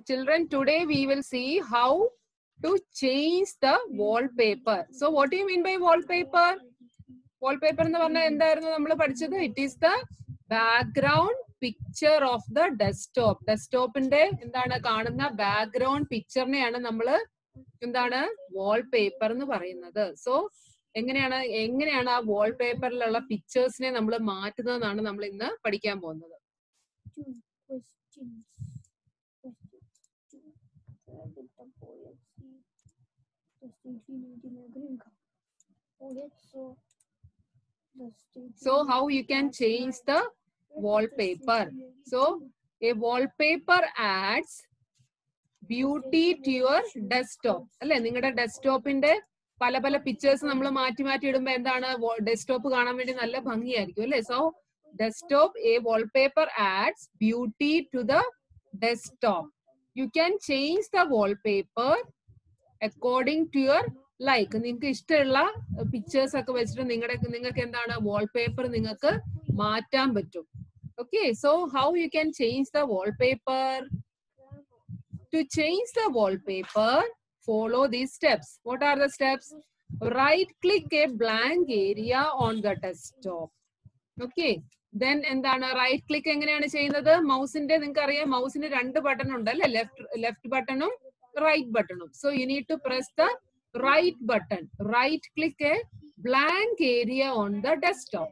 children, today we will see how to change the wallpaper. So what do you mean by wallpaper? Wallpaper എന്ന് പറഞ്ഞാൽ എന്തായിരുന്നു നമ്മൾ പഠിച്ചത്? It is the background picture of the desktop. ഡെസ്ക്ടോപ്പിന്റെ എന്താണ് കാണുന്ന background പിക്ചറിനെയാണ് നമ്മൾ എന്താണ് വാൾപേപ്പർ എന്ന് പറയുന്നത്. സോ എങ്ങനെയാണ് ആ വാൾപേപ്പറിലുള്ള പിക്ചേഴ്സിനെ നമ്മൾ മാറ്റുന്നതെന്നാണ് നമ്മൾ ഇന്ന് പഠിക്കാൻ പോകുന്നത്. So how you can change the wallpaper? So a wallpaper adds beauty to your desktop. അല്ലെ, നിങ്ങളുടെ ഡെസ്ക്ടോപ്പിന്റെ പല പല പിക്ചേഴ്സ് നമ്മൾ മാറ്റി മാറ്റി ഇടുമ്പോ എന്താണ് ഡെസ്ക്ടോപ്പ് കാണാൻ വേണ്ടി നല്ല ഭംഗിയായിരിക്കും അല്ലെ. So desktop a wallpaper adds beauty to the desktop. You can change the wallpaper according to your like. നിങ്ങൾക്ക് ഇഷ്ടമുള്ള പിക്ചേഴ്സ് ഒക്കെ വെച്ചിട്ട് നിങ്ങൾക്ക് എന്താണ് വാൾപേപ്പർ നിങ്ങൾക്ക് മാറ്റാൻ പറ്റും. Okay, so how you can change the wallpaper? To change the wallpaper, follow these steps. What are the steps? Right click a blank area on the desktop. Okay, then എന്താണ് right click എങ്ങനെയാണ് ചെയ്യുന്നത്? മൗസിന്റെ നിങ്ങൾക്ക് അറിയാം, മൗസിന് രണ്ട് button ഉണ്ട് അല്ലെ, left ബട്ടണും right ബട്ടണും. So you need to press the right button. Right click a blank area on the desktop.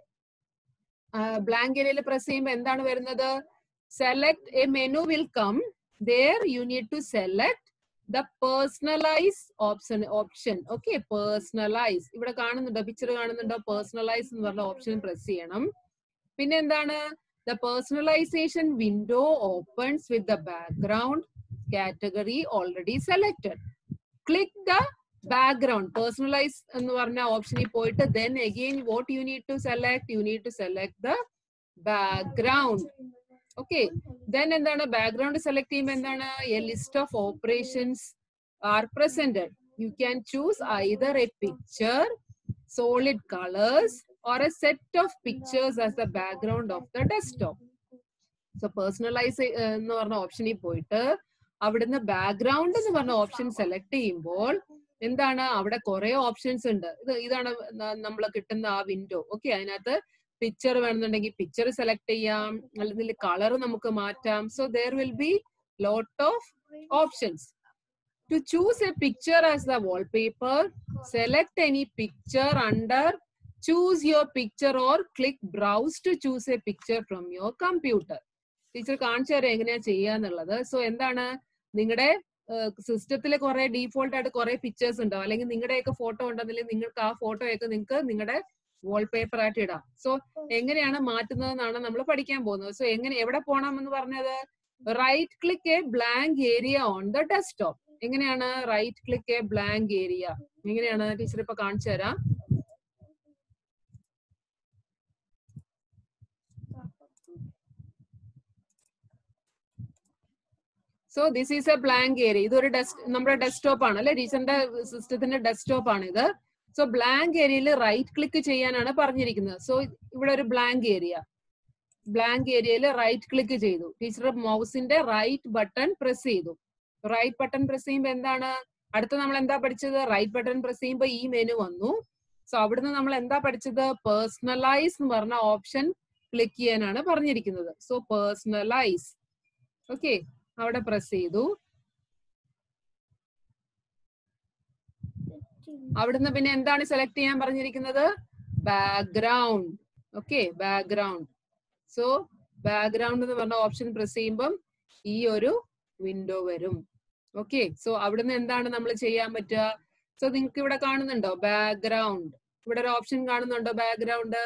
Blank area press ചെയ്യുമ്പോൾ എന്താണ് വരുന്നത്? Select a menu will come. There you need to select the personalize option. Okay, personalize. ഇവിടെ കാണുന്നുണ്ടോ, picture കാണുന്നുണ്ടോ? personalize എന്ന് പറഞ്ഞ option press ചെയ്യണം. പിന്നെ എന്താണ്? The personalization window opens with the background category already selected. Click the background. Personalize എന്ന് പറഞ്ഞ ഓപ്ഷനിൽ പോയിട്ട് then again what you need to select? You need to select the background. Okay, then എന്താണ് background select ചെയ്യുമ്പോൾ എന്താണ്? A list of operations are presented. You can choose either a picture, solid colors or a set of pictures as the background of the desktop. So personalize എന്ന് പറഞ്ഞ ഓപ്ഷനിൽ പോയിട്ട് അവിടുന്ന് background എന്ന് പറഞ്ഞ ഓപ്ഷൻ സെലക്ട് ചെയ്യുമ്പോൾ എന്താണ് അവിടെ കുറെ ഓപ്ഷൻസ് ഉണ്ട്. ഇതാണ് നമ്മൾ കിട്ടുന്ന ആ വിൻഡോ. ഓക്കെ, അതിനകത്ത് പിക്ചർ വേണമെന്നുണ്ടെങ്കിൽ പിക്ചർ സെലക്ട് ചെയ്യാം, അല്ലെങ്കിൽ കളർ നമുക്ക് മാറ്റാം. So there will be lot of options. To choose a picture as the wallpaper, select any picture under choose your picture or click browse to choose a picture from your computer. Teacher കാണിച്ചു തരാം എങ്ങനെയാ ചെയ്യാന്നുള്ളത്. So എന്താണ്, നിങ്ങളുടെ സിസ്റ്റത്തിൽ കുറെ default ആയിട്ട് കുറെ പിക്ചേഴ്സ് ഉണ്ടാവും, അല്ലെങ്കിൽ നിങ്ങളുടെയൊക്കെ ഫോട്ടോ ഉണ്ടെങ്കിൽ നിങ്ങൾക്ക് ആ ഫോട്ടോയൊക്കെ നിങ്ങൾക്ക് നിങ്ങളുടെ വാൾപേപ്പർ ആയിട്ട് ഇടാം. സോ എങ്ങനെയാണ് മാറ്റുന്നതെന്നാണ് നമ്മൾ പഠിക്കാൻ പോകുന്നത്. സോ എവിടെ പോകണം എന്ന് പറഞ്ഞത്? Right click a blank area on the desktop. എങ്ങനെയാണ് right click a blank area? എങ്ങനെയാണ് ടീച്ചർ ഇപ്പൊ കാണിച്ചു തരാം. So this is a blank area. ഇതൊരു നമ്മുടെ ഡെസ്ക്ടോപ്പ് ആണ് അല്ലെ, ടീച്ചറിന്റെ സിസ്റ്റത്തിന്റെ ഡെസ്ക്ടോപ്പ് ആണ് ഇത്. സോ ബ്ലാങ്ക് ഏരിയയിൽ റൈറ്റ് ക്ലിക്ക് ചെയ്യാനാണ് പറഞ്ഞിരിക്കുന്നത്. സോ ഇവിടെ ഒരു ബ്ലാങ്ക് ഏരിയയിൽ റൈറ്റ് ക്ലിക്ക് ചെയ്തു. ടീച്ചർ മൗസിന്റെ റൈറ്റ് ബട്ടൺ പ്രസ് ചെയ്തു. റൈറ്റ് ബട്ടൺ പ്രസ് ചെയ്യുമ്പോൾ എന്താണ് അടുത്ത നമ്മൾ എന്താ പഠിച്ചത്? റൈറ്റ് ബട്ടൺ പ്രസ് ചെയ്യുമ്പോൾ ഈ മെനു വന്നു. സോ അവിടുന്ന് നമ്മൾ എന്താ പഠിച്ചത്? പേഴ്സണലൈസ് എന്ന് പറഞ്ഞ ഓപ്ഷൻ ക്ലിക്ക് ചെയ്യാനാണ് പറഞ്ഞിരിക്കുന്നത്. So personalise. ഓക്കെ, അവിടെ പ്രസ് ചെയ്തു. അവിടുന്ന് പിന്നെ എന്താണ് സെലക്ട് ചെയ്യാൻ പറഞ്ഞിരിക്കുന്നത്? Background. Okay, background. So background എന്ന് പറഞ്ഞ ഓപ്ഷൻ പ്രസ് ചെയ്യുമ്പം ഈ ഒരു വിൻഡോ വരും. ഓക്കെ, സോ അവിടുന്ന് എന്താണ് നമ്മൾ ചെയ്യാൻ പറ്റുക? സോ നിങ്ങൾക്ക് ഇവിടെ കാണുന്നുണ്ടോ ബാക്ക്ഗ്രൗണ്ട്? ഇവിടെ ഒരു ഓപ്ഷൻ കാണുന്നുണ്ടോ ബാക്ക്ഗ്രൗണ്ട്?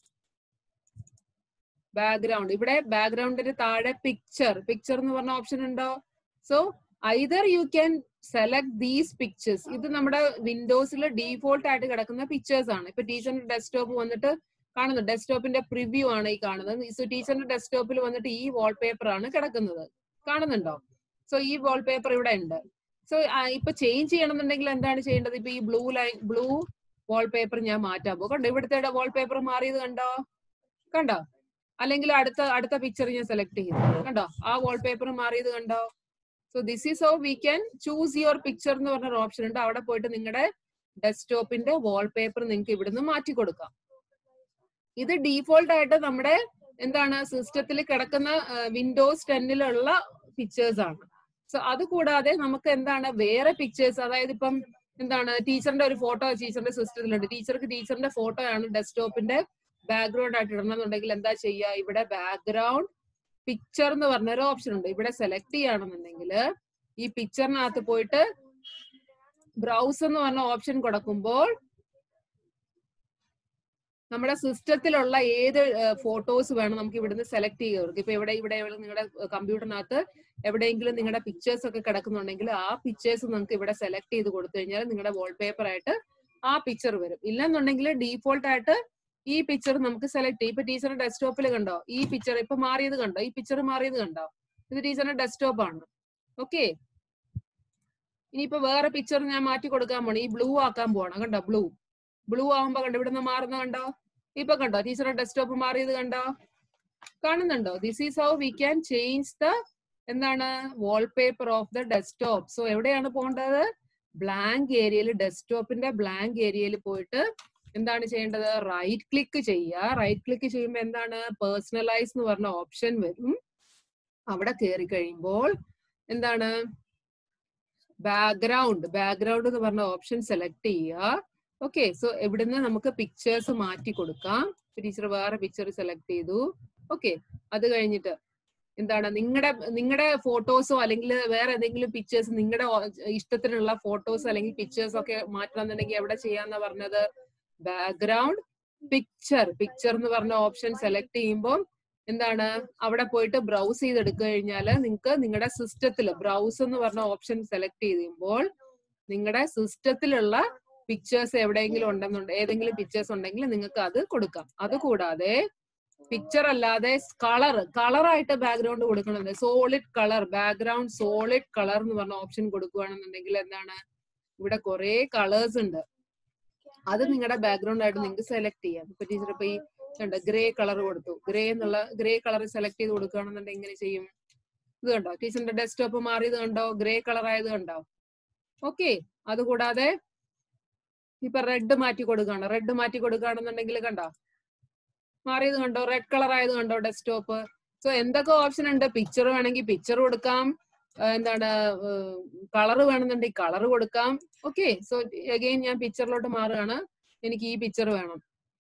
ഇവിടെ ബാക്ക്ഗ്രൗണ്ടിന് താഴെ പിക്ചർ എന്ന് പറഞ്ഞ ഓപ്ഷൻ ഉണ്ടോ? So either you can select these pictures. ഇത് നമ്മുടെ വിൻഡോസിൽ ഡീഫോൾട്ട് ആയിട്ട് കിടക്കുന്ന പിക്ചേഴ്സ് ആണ്. ഇപ്പൊ ടീച്ചറിന്റെ ഡെസ്ക്ടോപ്പ് വന്നിട്ട് കാണുന്നു, ഡെസ്ക്ടോപ്പിന്റെ പ്രിവ്യൂ ആണ് ഈ കാണുന്നത്. സോ ടീച്ചറിന്റെ ഡെസ്ക്ടോപ്പിൽ വന്നിട്ട് ഈ വാൾപേപ്പർ ആണ് കിടക്കുന്നത്, കാണുന്നുണ്ടോ? സോ ഈ വാൾപേപ്പർ ഇവിടെ ഉണ്ട്. സോ ഇപ്പൊ ചേഞ്ച് ചെയ്യണമെന്നുണ്ടെങ്കിൽ എന്താണ് ചെയ്യേണ്ടത്? ഇപ്പൊ ഈ ബ്ലൂ വാൾപേപ്പർ ഞാൻ മാറ്റാൻ പോകും. കണ്ടോ, ഇവിടുത്തെ വാൾപേപ്പർ മാറിയത് കണ്ടോ? അല്ലെങ്കിൽ അടുത്ത പിക്ചർ ഞാൻ സെലക്ട് ചെയ്തു, കണ്ടോ? ആ വാൾപേപ്പർ മാറിയത് കണ്ടോ? So this is how we can choose your picture എന്ന് പറഞ്ഞൊരു ഓപ്ഷൻ ഉണ്ട്. അവിടെ പോയിട്ട് നിങ്ങളുടെ ഡെസ്ക്ടോപ്പിന്റെ വാൾപേപ്പർ നിങ്ങൾക്ക് ഇവിടുന്ന് മാറ്റി കൊടുക്കാം. ഇത് ഡീഫോൾട്ട് ആയിട്ട് നമ്മുടെ എന്താണ് സിസ്റ്റത്തിൽ കിടക്കുന്ന വിൻഡോസ് 10 പിക്ചേഴ്സ് ആണ്. സോ അത് കൂടാതെ നമുക്ക് എന്താണ് വേറെ പിക്ചേഴ്സ്, അതായത് ഇപ്പം എന്താണ് ടീച്ചറിന്റെ ഒരു ഫോട്ടോ ടീച്ചറിന്റെ സിസ്റ്റത്തിലുണ്ട്. ടീച്ചർക്ക് ടീച്ചറിന്റെ ഫോട്ടോ ആണ് ഡെസ്ക്ടോപ്പിന്റെ ബാക്ക്ഗ്രൗണ്ട് ആയിട്ട് ഇടണമെന്നുണ്ടെങ്കിൽ എന്താ ചെയ്യുക, ഇവിടെ ബാക്ക്ഗ്രൗണ്ട് പിക്ചർ എന്ന് പറഞ്ഞൊരു ഓപ്ഷൻ ഉണ്ട്. ഇവിടെ സെലക്ട് ചെയ്യുകയാണെന്നുണ്ടെങ്കിൽ ഈ പിക്ചറിനകത്ത് പോയിട്ട് ബ്രൗസ് എന്ന് പറഞ്ഞ ഓപ്ഷൻ കൊടുക്കുമ്പോൾ നമ്മുടെ സിസ്റ്റത്തിലുള്ള ഏത് ഫോട്ടോസ് വേണം നമുക്ക് ഇവിടുന്ന് സെലക്ട് ചെയ്യുക. ഇപ്പൊ ഇവിടെ നിങ്ങളുടെ കമ്പ്യൂട്ടറിനകത്ത് എവിടെയെങ്കിലും നിങ്ങളുടെ പിക്ചേഴ്സ് ഒക്കെ കിടക്കുന്നുണ്ടെങ്കിൽ ആ പിക്ചേഴ്സ് നമുക്ക് ഇവിടെ സെലക്ട് ചെയ്ത് കൊടുത്തു കഴിഞ്ഞാൽ നിങ്ങളുടെ വാൾപേപ്പർ ആയിട്ട് ആ പിക്ചർ വരും. ഇല്ലെന്നുണ്ടെങ്കിൽ ഡീഫോൾട്ട് ആയിട്ട് ഈ പിക്ചർ നമുക്ക് സെലക്ട് ചെയ്യും. ഇപ്പൊ ടീച്ചറുടെ ഡെസ്ക്ടോപ്പിൽ കണ്ടോ ഈ പിക്ചർ ഇപ്പൊ മാറിയത് കണ്ടോ, ഈ പിക്ചർ മാറിയത് കണ്ടോ, ഇത് ടീച്ചറിന്റെ ഡെസ്ക്ടോപ്പ് ആണ്. ഓക്കെ, ഇനിയിപ്പോ വേറെ പിക്ചർ ഞാൻ മാറ്റി കൊടുക്കാൻ പോണം. ഈ ബ്ലൂ ആക്കാൻ പോണം. കണ്ടോ ബ്ലൂ ആകുമ്പോ കണ്ടോ ഇവിടുന്ന് മാറുന്ന കണ്ടോ, ഇപ്പൊ കണ്ടോ ടീച്ചറുടെ ഡെസ്ക്ടോപ്പ് മാറിയത് കണ്ടോ, കാണുന്നുണ്ടോ? This is how we can change the എന്താണ് wallpaper of the desktop. So എവിടെയാണ് പോകേണ്ടത്, ബ്ലാങ്ക് ഏരിയയിൽ, ഡെസ്ക്ടോപ്പിന്റെ ബ്ലാങ്ക് ഏരിയയിൽ പോയിട്ട് എന്താണ് ചെയ്യേണ്ടത്, റൈറ്റ് ക്ലിക്ക് ചെയ്യുക. റൈറ്റ് ക്ലിക്ക് ചെയ്യുമ്പോൾ എന്താണ് പേഴ്സണലൈസ് എന്ന് പറഞ്ഞ ഓപ്ഷൻ വരും. അവിടെ കയറി കഴിയുമ്പോൾ എന്താണ് ബാക്ക്ഗ്രൗണ്ട് എന്ന് പറഞ്ഞ ഓപ്ഷൻ സെലക്ട് ചെയ്യുക. ഓക്കെ, സോ ഇവിടുന്ന് നമുക്ക് പിക്ചേഴ്സ് മാറ്റി കൊടുക്കാം. ടീച്ചർ വേറെ പിക്ചർ സെലക്ട് ചെയ്തു. ഓക്കെ, അത് കഴിഞ്ഞിട്ട് എന്താണ് നിങ്ങളുടെ ഫോട്ടോസോ അല്ലെങ്കിൽ വേറെ എന്തെങ്കിലും പിക്ചേഴ്സ്, നിങ്ങളുടെ ഇഷ്ടത്തിനുള്ള ഫോട്ടോസ് അല്ലെങ്കിൽ പിക്ചേഴ്സ് ഒക്കെ മാറ്റണമെന്നുണ്ടെങ്കിൽ എവിടെ ചെയ്യാന്നാ പറഞ്ഞത്, ബാക്ക്ഗ്രൗണ്ട് പിക്ചർ എന്ന് പറഞ്ഞ ഓപ്ഷൻ സെലക്ട് ചെയ്യുമ്പോൾ എന്താണ് അവിടെ പോയിട്ട് ബ്രൗസ് ചെയ്തെടുക്കുക കഴിഞ്ഞാൽ നിങ്ങൾക്ക് നിങ്ങളുടെ സിസ്റ്റത്തിൽ ബ്രൗസ് എന്ന് പറഞ്ഞ ഓപ്ഷൻ സെലക്ട് ചെയ്യുമ്പോൾ നിങ്ങളുടെ സിസ്റ്റത്തിലുള്ള പിക്ചേഴ്സ് എവിടെയെങ്കിലും ഉണ്ടെന്നുണ്ടെങ്കിൽ ഏതെങ്കിലും പിക്ചേഴ്സ് ഉണ്ടെങ്കിൽ നിങ്ങൾക്ക് അത് കൊടുക്കാം. അതുകൂടാതെ പിക്ചർ അല്ലാതെ കളറായിട്ട് ബാക്ക്ഗ്രൗണ്ട് കൊടുക്കണത്, solid colour, background solid colour എന്ന് പറഞ്ഞ ഓപ്ഷൻ കൊടുക്കുകയാണെന്നുണ്ടെങ്കിൽ എന്താണ് ഇവിടെ കുറെ കളേഴ്സ് ഉണ്ട്. അത് നിങ്ങളുടെ ബാക്ക്ഗ്രൗണ്ട് ആയിട്ട് നിങ്ങൾക്ക് സെലക്ട് ചെയ്യാം. ഇപ്പൊ ടീച്ചർ ഇപ്പൊ ഈ ഗ്രേ കളർ കൊടുത്തു, ഗ്രേ കളർ സെലക്ട് ചെയ്ത് കൊടുക്കുകയാണെന്നുണ്ടെങ്കിൽ എങ്ങനെ ചെയ്യും, ഇത് കണ്ടോ ടീച്ചറിന്റെ ഡെസ്ക്ടോപ്പ് മാറിയത് കണ്ടോ, ഗ്രേ കളർ ആയത് കണ്ടോ. ഓക്കെ, അതുകൂടാതെ ഇപ്പൊ റെഡ് മാറ്റി കൊടുക്കുകയാണെന്നുണ്ടെങ്കിൽ കണ്ടോ മാറിയത് കണ്ടോ, റെഡ് കളർ ആയത് കണ്ടോ ഡെസ്ക്ടോപ്പ്. സോ എന്തൊക്കെ ഓപ്ഷൻ ഉണ്ട്, പിക്ചർ വേണമെങ്കിൽ പിക്ചർ കൊടുക്കാം, എന്താണ് കളർ വേണമെന്നുണ്ടെങ്കിൽ കളർ കൊടുക്കാം. ഓക്കെ, സോ അഗെയിൻ ഞാൻ പിക്ചറിലോട്ട് മാറുകയാണ്, എനിക്ക് ഈ പിക്ചർ വേണം.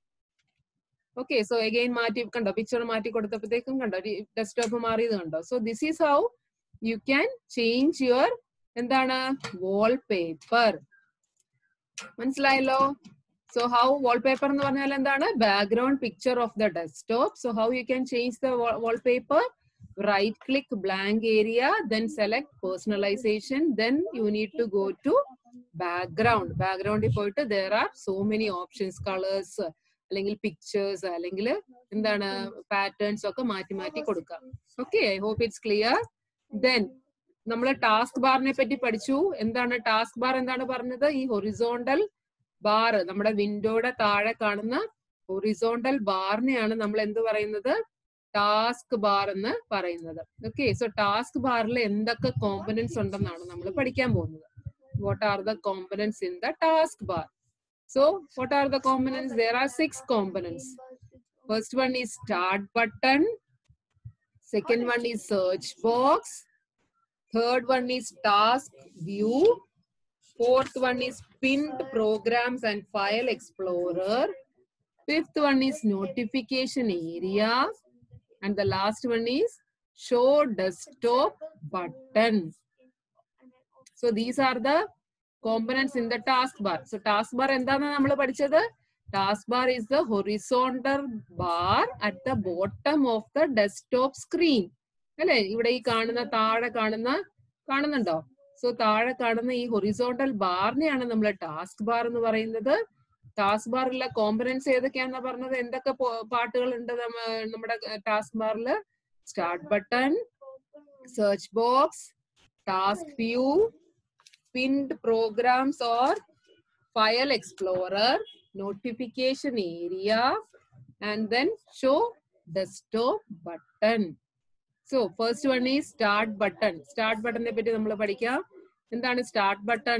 ഓക്കെ, സോ അഗെയിൻ മാറ്റി കണ്ടോ, പിക്ചർ മാറ്റി കൊടുത്തപ്പോഴത്തേക്കും കണ്ടോ ഡെസ്ക്ടോപ്പ് മാറിയത് കണ്ടോ. So this is how you can change your എന്താണ് വാൾപേപ്പർ. മനസ്സിലായല്ലോ? So how wallpaper എന്ന് പറഞ്ഞാൽ എന്താണ്, background picture of the desktop. So how you can change the wallpaper, right click blank area, then select personalization, then you need to go to background പോയിട്ട് there are so many options, colors അല്ലെങ്കിൽ പിക്ചേഴ്സ് അല്ലെങ്കിൽ എന്താണ് പാറ്റേൺസ് ഒക്കെ മാറ്റി കൊടുക്കാം. Okay, I hope it's clear. Then നമ്മൾ ടാസ്ക് ബാറിനെ പറ്റി പഠിച്ചു. എന്താണ് ടാസ്ക് ബാർ, എന്താണ് പറഞ്ഞത്, ഈ ഹൊറിസോണ്ടൽ ബാർ, നമ്മുടെ വിൻഡോയുടെ താഴെ കാണുന്ന ഹൊറിസോണ്ടൽ ബാറിനെയാണ് നമ്മൾ എന്ത് പറയുന്നത്, ടാസ്ക് ബാർ എന്ന് പറയുന്നത്. ഓക്കെ, സോ ടാസ്ക് ബാറിൽ എന്തൊക്കെ കോമ്പണൻസ് ഉണ്ടെന്നാണ് നമ്മൾ പഠിക്കാൻ പോകുന്നത്. What are the components in the task bar? So what are the components? There are 6 components. First one is start button, second one is search box, third one is task view, fourth one is pinned programs and file explorer, fifth one is notification area, and the last one is show desktop button. So these are the components in the taskbar. So taskbar എന്താണ് നമ്മൾ പഠിച്ചത്? Taskbar is the horizontal bar at the bottom of the desktop screen. അല്ലേ, ഇവിടെ ഈ കാണുന്ന താഴെ കാണുന്നുണ്ടോ? So താഴെ കാണുന്ന ഈ ഹൊറിസോണ്ടൽ ബാറിനെയാണ് നമ്മൾ ടാസ്ക് ബാർ എന്ന് പറയുന്നത്. ടാസ്ക് ബാറിലെ കോമ്പണൻസ് ഏതൊക്കെയാണെന്നാ പറഞ്ഞത്, എന്തൊക്കെ പാർട്ടുകൾ ഉണ്ട് നമ്മുടെ ടാസ്ക് ബാറിൽ? Start button, search box, task view, pinned programs or file explorer, notification area, and then show desktop button. So So first one is start button. Start button ne പറ്റി നമ്മൾ പഠിക്കാം. എന്താണ് start button?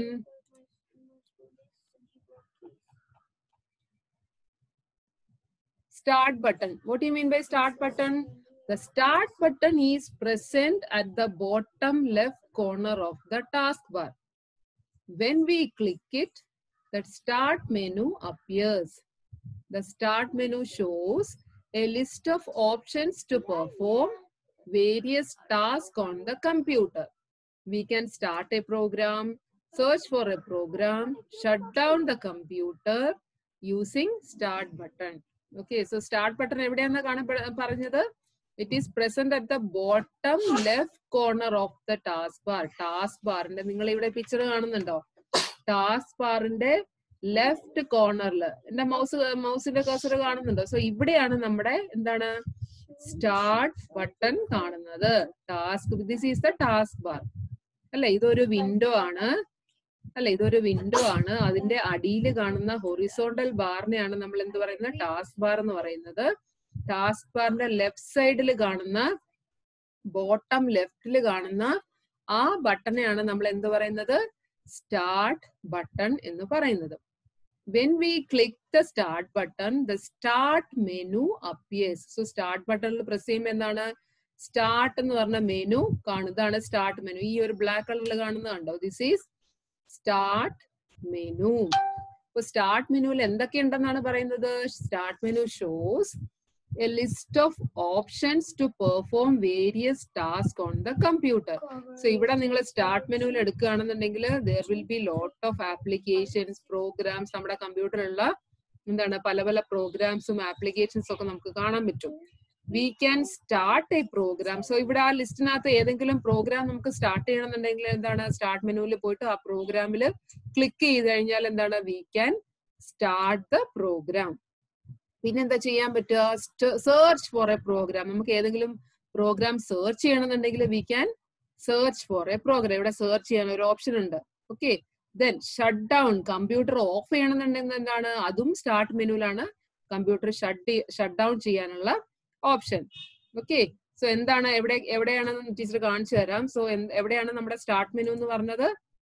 Start button. What do you mean by start button? The start button is present at the bottom left corner of the taskbar. When we click it, that start menu appears. The start menu shows a list of options to perform various tasks on the computer. We can start a program, search for a program, shut down the computer using start button. Okay, so start button എവിടെയാണെന്ന് പറഞ്ഞത്? It is present at the bottom left corner of the taskbar. Taskbar-ന്റെ നിങ്ങൾ ഇവിടെ picture കാണുന്നുണ്ടോ? Taskbar-ന്റെ left കോർണറിൽ എന്റെ മൗസിന്റെ cursor കാണുന്നുണ്ടോ? So ഇവിടെയാണ് നമ്മുടെ എന്താണ് സ്റ്റാർട്ട് ബട്ടൺ കാണുന്നത്. This is the task bar അല്ലെ. ഇതൊരു വിൻഡോ ആണ് അല്ലെ, ഇതൊരു വിൻഡോ ആണ്. അതിന്റെ അടിയിൽ കാണുന്ന ഹൊറിസോണ്ടൽ ബാറിനെയാണ് നമ്മൾ എന്ത് പറയുന്നത്? ടാസ്ക് ബാർ എന്ന് പറയുന്നത്. ടാസ്ക് ബാറിന്റെ ലെഫ്റ്റ് സൈഡിൽ കാണുന്ന, ബോട്ടം ലെഫ്റ്റിൽ കാണുന്ന ആ ബട്ടണെയാണ് നമ്മൾ എന്ത് പറയുന്നത്? സ്റ്റാർട്ട് ബട്ടൺ എന്ന് പറയുന്നത്. When we click the start button, the start menu appears. So start button press ചെയ്യുമ്പോൾ എന്താണ്? സ്റ്റാർട്ട് എന്ന് പറഞ്ഞ മെനു കാണുന്നതാണ് സ്റ്റാർട്ട് മെനു. ഈ ഒരു ബ്ലാക്ക് കളറിൽ കാണുന്നത് കണ്ടോ? This is start menu. ഇപ്പൊ സ്റ്റാർട്ട് മെനുവിൽ എന്തൊക്കെ ഉണ്ടെന്നാണ് പറയുന്നത്? Start menu shows a list of options to perform various tasks on the computer. So ഇവിടെ നിങ്ങൾ സ്റ്റാർട്ട് മെനുവിൽ എടുക്കുകയാണെന്നുണ്ടെങ്കിൽ there will be lot of applications, programs. നമ്മുടെ കമ്പ്യൂട്ടറിലുള്ള എന്താണ് പല പല പ്രോഗ്രാംസും ആപ്ലിക്കേഷൻസും ഒക്കെ നമുക്ക് കാണാൻ പറ്റും. We can start a program. So ഇവിടെ ആ ലിസ്റ്റിനകത്ത് ഏതെങ്കിലും പ്രോഗ്രാം നമുക്ക് സ്റ്റാർട്ട് ചെയ്യണമെന്നുണ്ടെങ്കിൽ എന്താണ്? സ്റ്റാർട്ട് മെനുവിൽ പോയിട്ട് ആ പ്രോഗ്രാമിൽ ക്ലിക്ക് ചെയ്ത് കഴിഞ്ഞാൽ എന്താണ്? We can start the program. പിന്നെന്താ ചെയ്യാൻ പറ്റുക? Search for a program. നമുക്ക് ഏതെങ്കിലും പ്രോഗ്രാം സെർച്ച് ചെയ്യണമെന്നുണ്ടെങ്കിൽ we can search for a program. ഇവിടെ സെർച്ച് ചെയ്യാൻ ഒരു ഓപ്ഷൻ ഉണ്ട്. Okay, then shut down. Computer off ചെയ്യണമെന്നുണ്ടെങ്കിൽ എന്താണ്? അതും സ്റ്റാർട്ട് മെനുവിലാണ് കമ്പ്യൂട്ടർ ഷട്ട് ഡൗൺ ചെയ്യാനുള്ള ഓപ്ഷൻ. ഓക്കെ, സോ എന്താണ് എവിടെയാണെന്ന് ടീച്ചർ കാണിച്ചു തരാം. സോ എവിടെയാണ് നമ്മുടെ സ്റ്റാർട്ട് മെനു എന്ന് പറഞ്ഞത്?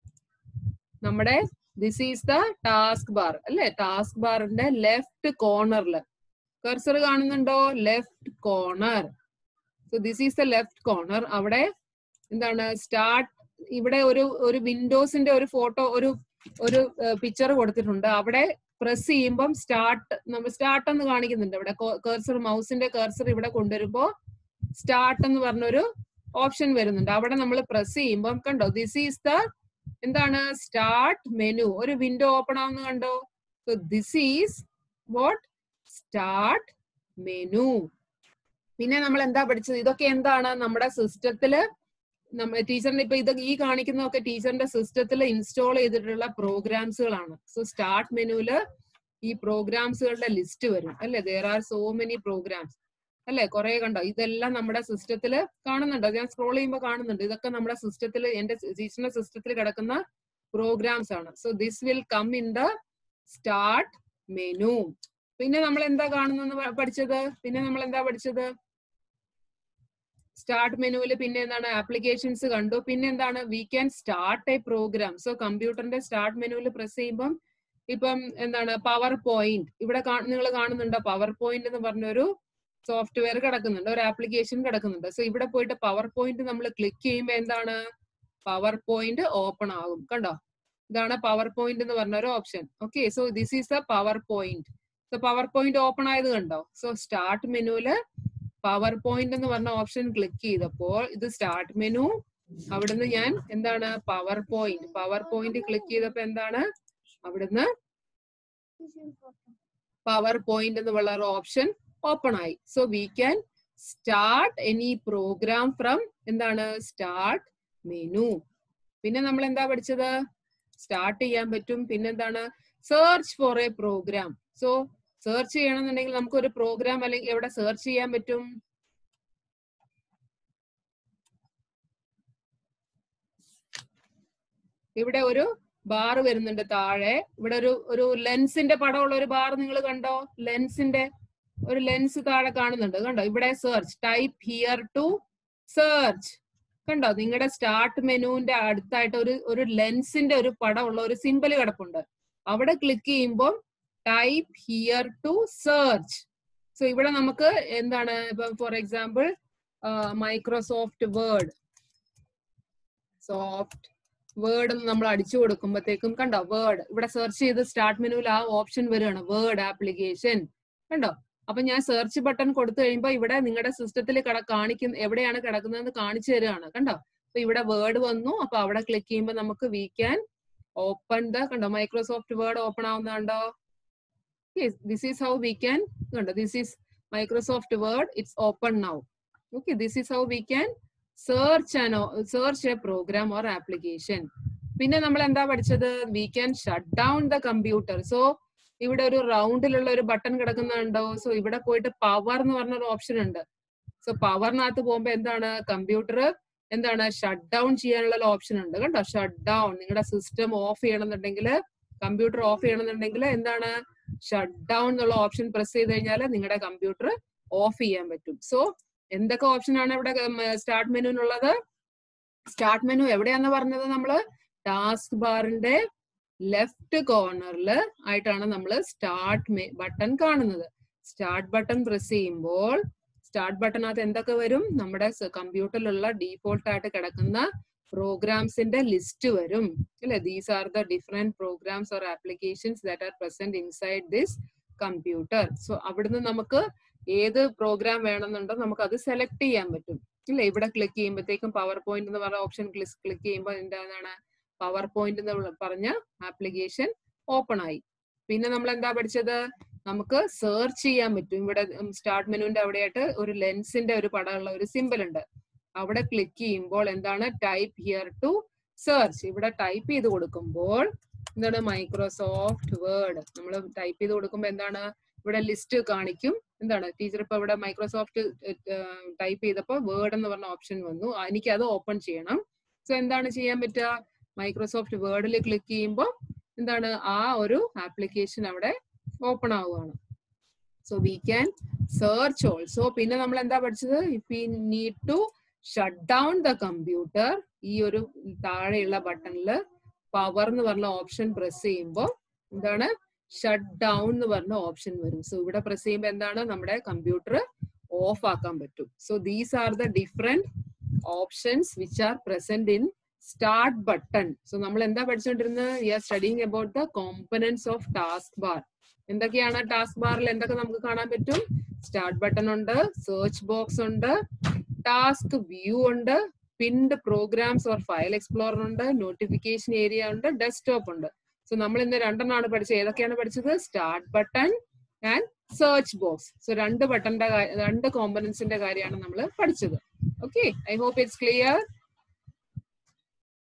നമ്മുടെ this is the task bar അല്ലെ. ടാസ്ക് ബാറിന്റെ ലെഫ്റ്റ് കോർണറിൽ കർസർ കാണുന്നുണ്ടോ? Left corner. So this is the left corner. അവിടെ എന്താണ്? സ്റ്റാർട്ട്. ഇവിടെ ഒരു വിൻഡോസിന്റെ ഒരു ഫോട്ടോ, ഒരു പിക്ചർ കൊടുത്തിട്ടുണ്ട്. അവിടെ പ്രസ് ചെയ്യുമ്പം സ്റ്റാർട്ട് എന്ന് കാണിക്കുന്നുണ്ട്. ഇവിടെ കർസർ, മൗസിന്റെ കർസർ ഇവിടെ കൊണ്ടുവരുമ്പോ സ്റ്റാർട്ട് എന്ന് പറഞ്ഞൊരു ഓപ്ഷൻ വരുന്നുണ്ട്. അവിടെ നമ്മൾ പ്രസ് ചെയ്യുമ്പം കണ്ടോ? ദിസ് ഈസ് ദ എന്താണ്? Start menu. ഒരു വിൻഡോ ഓപ്പൺ ആവുന്ന കണ്ടോ? So this is what? Start menu. പിന്നെ നമ്മൾ എന്താ പഠിച്ചത്? ഇതൊക്കെ എന്താണ്? നമ്മുടെ സിസ്റ്റത്തില് ടീച്ചറിന്റെ ഇപ്പൊ ഈ കാണിക്കുന്നതൊക്കെ ടീച്ചറിന്റെ സിസ്റ്റത്തിൽ ഇൻസ്റ്റാൾ ചെയ്തിട്ടുള്ള പ്രോഗ്രാംസുകളാണ്. സോ സ്റ്റാർട്ട് മെനുവില് ഈ പ്രോഗ്രാംസുകളുടെ ലിസ്റ്റ് വരും അല്ലെ. there are so many programs അല്ലെ. കുറെ കണ്ടോ? ഇതെല്ലാം നമ്മുടെ സിസ്റ്റത്തില് കാണുന്നുണ്ടോ? ഞാൻ സ്ക്രോൾ ചെയ്യുമ്പോൾ കാണുന്നുണ്ട്. ഇതൊക്കെ നമ്മുടെ സിസ്റ്റത്തിൽ, എന്റെ ടീച്ചറിന്റെ സിസ്റ്റത്തിൽ കിടക്കുന്ന പ്രോഗ്രാംസ് ആണ്. So this will come in the start menu. പിന്നെ നമ്മൾ എന്താ പഠിച്ചത്? സ്റ്റാർട്ട് മെനുവിൽ പിന്നെ എന്താണ്? ആപ്ലിക്കേഷൻസ് കണ്ടു. പിന്നെ എന്താണ്? We can start a program. So കമ്പ്യൂട്ടറിന്റെ സ്റ്റാർട്ട് മെനുവിൽ പ്രസ് ചെയ്യുമ്പം ഇപ്പം എന്താണ്? PowerPoint. ഇവിടെ നിങ്ങൾ കാണുന്നുണ്ടോ? പവർ പോയിന്റ് എന്ന് പറഞ്ഞൊരു സോഫ്റ്റ്വെയർ കിടക്കുന്നുണ്ട്, ഒരു ആപ്ലിക്കേഷൻ കിടക്കുന്നുണ്ട്. സോ ഇവിടെ പോയിട്ട് പവർ പോയിന്റ് നമ്മൾ ക്ലിക്ക് ചെയ്യുമ്പോൾ എന്താണ്? പവർ പോയിന്റ് ഓപ്പൺ ആകും. കണ്ടോ? ഇതാണ് പവർ പോയിന്റ് എന്ന് പറഞ്ഞ ഒരു option. Okay, so this is the PowerPoint. So PowerPoint open ആയത് കണ്ടോ? സോ സ്റ്റാർട്ട് മെനുവില് പവർ പോയിന്റ് എന്ന് പറഞ്ഞ ഓപ്ഷൻ ക്ലിക്ക് ചെയ്തപ്പോൾ ഇത് സ്റ്റാർട്ട് മെനു. അവിടുന്ന് ഞാൻ എന്താണ്? പവർ പോയിന്റ് ക്ലിക്ക് ചെയ്തപ്പോ എന്താണ്? അവിടുന്ന് പവർ പോയിന്റ് എന്ന് ഉള്ള ഒരു ഓപ്ഷൻ ഓപ്പൺ ആയി. So we can start any program from എന്താണ്? Start menu. പിന്നെ നമ്മൾ എന്താ പഠിച്ചത്? സ്റ്റാർട്ട് ചെയ്യാൻ പറ്റും. പിന്നെന്താണ്? Search for a program. So search ചെയ്യണമെന്നുണ്ടെങ്കിൽ നമുക്ക് ഒരു പ്രോഗ്രാം അല്ലെങ്കിൽ എവിടെ സെർച്ച് ചെയ്യാൻ പറ്റും? ഇവിടെ ഒരു ബാർ വരുന്നുണ്ട് താഴെ. ഇവിടെ ഒരു ലെൻസിന്റെ പടമുള്ള ഒരു ബാർ നിങ്ങൾ കണ്ടോ? ലെൻസിന്റെ ഒരു ലെൻസ് താഴെ കാണുന്നുണ്ട് കണ്ടോ? ഇവിടെ search, type here to search. കണ്ടോ, നിങ്ങളുടെ സ്റ്റാർട്ട് മെനുവിന്റെ അടുത്തായിട്ട് ഒരു ലെൻസിന്റെ ഒരു പടമുള്ള ഒരു സിമ്പൽ കിടപ്പുണ്ട്. അവിടെ ക്ലിക്ക് ചെയ്യുമ്പോൾ type here to search. So ഇവിടെ നമുക്ക് എന്താണ്, ഇപ്പൊ ഫോർ എക്സാമ്പിൾ മൈക്രോസോഫ്റ്റ് വേർഡ് നമ്മൾ അടിച്ചു കൊടുക്കുമ്പോഴത്തേക്കും കണ്ടോ വേർഡ് ഇവിടെ സെർച്ച് ചെയ്ത് സ്റ്റാർട്ട് മെനുവിൽ ആ ഓപ്ഷൻ വരികയാണ്, വേർഡ് ആപ്ലിക്കേഷൻ. കണ്ടോ, അപ്പൊ ഞാൻ സെർച്ച് ബട്ടൺ കൊടുത്തു കഴിയുമ്പോൾ ഇവിടെ നിങ്ങളുടെ സിസ്റ്റത്തിൽ കാണിക്കുന്ന എവിടെയാണ് കിടക്കുന്നതെന്ന് കാണിച്ചു തരികയാണ്. കണ്ടോ, അപ്പൊ ഇവിടെ വേർഡ് വന്നു. അപ്പൊ അവിടെ ക്ലിക്ക് ചെയ്യുമ്പോൾ നമുക്ക് വി ക്യാൻ ഓപ്പൺ കണ്ടോ മൈക്രോസോഫ്റ്റ് വേർഡ് ഓപ്പൺ ആവുന്നുണ്ടോ? This is how we can, കണ്ടോ, this is Microsoft Word, it's open now. Okay, this is how we can search a program or application. പിന്നെ നമ്മൾ എന്താ പഠിച്ചത്? We can shut down the computer. So ഇവിടെ ഒരു റൗണ്ടിലുള്ള ഒരു button കിടക്കുന്നുണ്ടോ? So ഇവിടെ പോയിട്ട് പവർ എന്ന് പറഞ്ഞ ഒരു ഓപ്ഷൻ ഉണ്ട്. സോ പവറിനകത്ത് പോകുമ്പോ എന്താണ്, കമ്പ്യൂട്ടർ എന്താണ് ഷട്ട് ഡൗൺ ചെയ്യാനുള്ള ഓപ്ഷൻ ഉണ്ട്. കണ്ടോ, ഷട്ട് ഡൗൺ. നിങ്ങളുടെ സിസ്റ്റം ഓഫ് ചെയ്യണമെന്നുണ്ടെങ്കിൽ, കമ്പ്യൂട്ടർ ഓഫ് ചെയ്യണമെന്നുണ്ടെങ്കിൽ എന്താണ്, ഷട്ട് ഡൗൺ എന്നുള്ള ഓപ്ഷൻ പ്രസ് ചെയ്ത് കഴിഞ്ഞാൽ നിങ്ങളുടെ കമ്പ്യൂട്ടർ ഓഫ് ചെയ്യാൻ പറ്റും. സോ എന്തൊക്കെ ഓപ്ഷൻ ആണ് ഇവിടെ സ്റ്റാർട്ട് മെനുവിനുള്ളത്? സ്റ്റാർട്ട് മെനു എവിടെയാന്ന് പറഞ്ഞത് നമ്മള് ടാസ്ക് ബാറിന്റെ ലെഫ്റ്റ് കോർണറിൽ ആയിട്ടാണ് നമ്മൾ സ്റ്റാർട്ട് ബട്ടൺ കാണുന്നത്. സ്റ്റാർട്ട് ബട്ടൺ പ്രസ് ചെയ്യുമ്പോൾ സ്റ്റാർട്ട് ബട്ടണിനകത്ത് എന്തൊക്കെ വരും? നമ്മുടെ കമ്പ്യൂട്ടറിലുള്ള ഡീഫോൾട്ട് ആയിട്ട് കിടക്കുന്ന പ്രോഗ്രാംസിന്റെ ലിസ്റ്റ് വരും അല്ലെ. These are the different programs or applications that are present inside this computer. So അവിടുന്ന് നമുക്ക് ഏത് പ്രോഗ്രാം വേണമെന്നുണ്ടോ നമുക്ക് അത് സെലക്ട് ചെയ്യാൻ പറ്റും ഇല്ലേ. ഇവിടെ ക്ലിക്ക് ചെയ്യുമ്പോഴത്തേക്കും പവർ പോയിന്റ് എന്ന് പറഞ്ഞ ഓപ്ഷൻ ക്ലിക്ക് ചെയ്യുമ്പോൾ എന്താണ്, പവർ പോയിന്റ് എന്ന് പറഞ്ഞ ആപ്ലിക്കേഷൻ ഓപ്പൺ ആയി. പിന്നെ നമ്മൾ എന്താ പഠിച്ചത്? നമുക്ക് സെർച്ച് ചെയ്യാൻ പറ്റും. ഇവിടെ സ്റ്റാർട്ട് മെനുവിന്റെ അവിടെയായിട്ട് ഒരു ലെൻസിന്റെ ഒരു പടമുള്ള ഒരു സിമ്പിൾ ഉണ്ട്. അവിടെ ക്ലിക്ക് ചെയ്യുമ്പോൾ എന്താണ്, ടൈപ്പ് ഹിയർ ടു സെർച്ച്. ഇവിടെ ടൈപ്പ് ചെയ്ത് കൊടുക്കുമ്പോൾ എന്താണ്, മൈക്രോസോഫ്റ്റ് വേർഡ്. നമ്മൾ ടൈപ്പ് ചെയ്ത് കൊടുക്കുമ്പോൾ എന്താണ്, ഇവിടെ ലിസ്റ്റ് കാണിക്കും. എന്താണ്, ടീച്ചർ ഇപ്പൊ ഇവിടെ മൈക്രോസോഫ്റ്റ് ടൈപ്പ് ചെയ്തപ്പോൾ വേർഡ് എന്ന് പറഞ്ഞ ഓപ്ഷൻ വന്നു. എനിക്ക് അത് ഓപ്പൺ ചെയ്യണം. സോ എന്താണ് ചെയ്യാൻ പറ്റുക, മൈക്രോസോഫ്റ്റ് വേർഡിൽ ക്ലിക്ക് ചെയ്യുമ്പോൾ എന്താണ്, ആ ഒരു ആപ്ലിക്കേഷൻ അവിടെ ഓപ്പൺ ആവുകയാണ്. So we can search also. പിന്നെ നമ്മൾ എന്താ പഠിച്ചത്? If we need to shut down the computer, ഈ ഒരു താഴെയുള്ള ബട്ടണിൽ പവർ എന്ന് പറഞ്ഞ ഓപ്ഷൻ പ്രസ് ചെയ്യുമ്പോൾ എന്താണ്, ഷട്ട് ഡൗൺ എന്ന് പറഞ്ഞ ഓപ്ഷൻ വരും. സോ ഇവിടെ പ്രസ് ചെയ്യുമ്പോൾ എന്താണ്, നമ്മുടെ കമ്പ്യൂട്ടർ ഓഫ് ആക്കാൻ പറ്റും. So these are the different options which are present in start button. So നമ്മൾ എന്താ പഠിച്ചുകൊണ്ടിരുന്നത്? We are studying about the components of task bar. എന്തൊക്കെയാണ് ടാസ്ക് ബാറിൽ എന്തൊക്കെ നമുക്ക് കാണാൻ പറ്റും? സ്റ്റാർട്ട് ബട്ടൺ ഉണ്ട്, സെർച്ച് ബോക്സ് ഉണ്ട്, ടാസ്ക് വ്യൂ ഉണ്ട്, pinned programs or file explorer ഉണ്ട്, നോട്ടിഫിക്കേഷൻ ഏരിയ ഉണ്ട്, ഡെസ്ക്ടോപ്പ് ഉണ്ട്. സോ നമ്മൾ ഇന്ന് രണ്ടെണ്ണമാണ് പഠിച്ചത്. ഏതൊക്കെയാണ് പഠിച്ചത്? Start button and search box. So രണ്ട് കോമ്പണന്റ്സിന്റെ കാര്യമാണ് നമ്മൾ പഠിച്ചത്. Okay, I hope it's clear.